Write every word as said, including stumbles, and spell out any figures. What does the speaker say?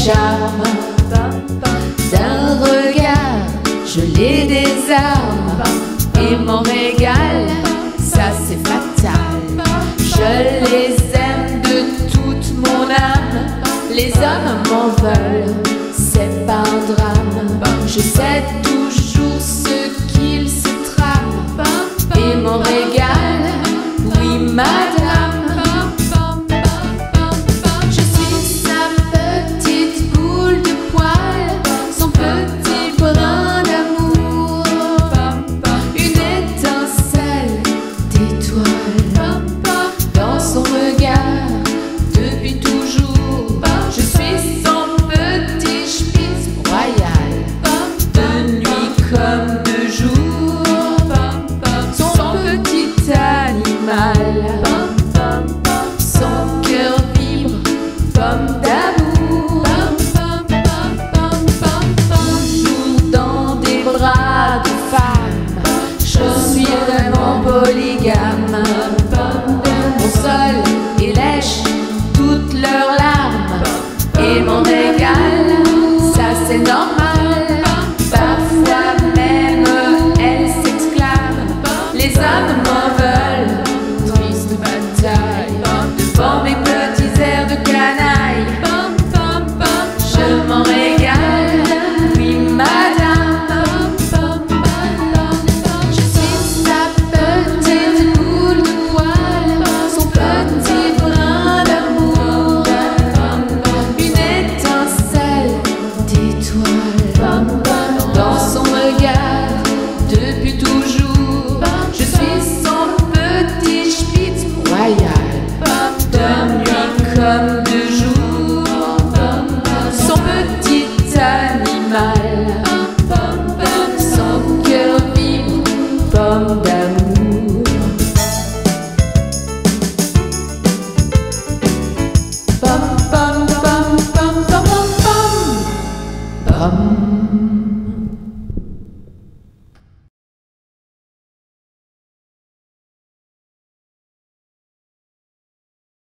charme d'un regard, je les désarme et m'en régale, ça c'est fatal. Je les aime de toute mon âme, les hommes m'en veulent, c'est pas un drame. Je sais toujours ce qu'ils se trament et m'en régale, oui madame. Je suis sa petite boule de poil, son petit brin d'amour, une étincelle d'étoile dans son regard depuis toujours. Je suis son petit spitz royal, de nuit comme de jour, son petit animal. Son cœur vibre comme d'amour, toujours dans des bras de femme. Je suis vraiment polygame. Mon sol et lèche toutes leurs larmes et m'en régale, ça c'est normal. Parfois même elles s'exclament, les hommes m'en veulent, triste bataille devant mes petits airs de canaille. Je m'en régale, oui madame. Je suis sa petite boule de poil, son petit brin d'amour, une étincelle d'étoile dans son regard depuis toujours. Je suis son petit spitz royal, de nuit comme de jour, son petit animal. Son cœur vibre comme d'amour. Pam pam pam pam pam pam pam.